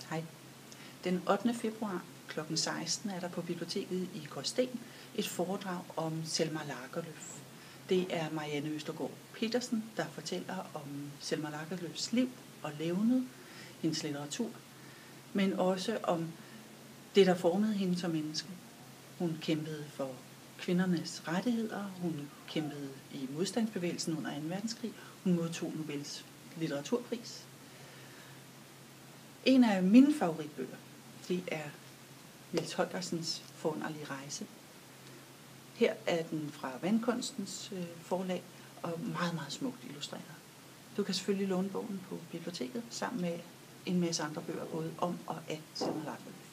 Hej. Den 8. februar kl. 16 er der på biblioteket i Gråsten et foredrag om Selma Lagerlöf. Det er Marianne Østergaard Petersen, der fortæller om Selma Lagerlöfs liv og levned, hendes litteratur, men også om det, der formede hende som menneske. Hun kæmpede for kvindernes rettigheder, hun kæmpede i modstandsbevægelsen under 2. verdenskrig, hun modtog Nobels litteraturpris. En af mine favoritbøger, det er Niels Holgersens Forunderlige rejse. Her er den fra Vandkunstens forlag og meget, meget smukt illustreret. Du kan selvfølgelig låne bogen på biblioteket sammen med en masse andre bøger, både om og af Selma Lagerlöf.